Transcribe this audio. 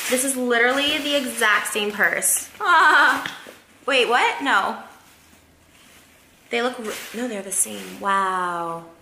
This is literally the exact same purse. Ah. Wait, what? No. They look, no, they're the same. Wow.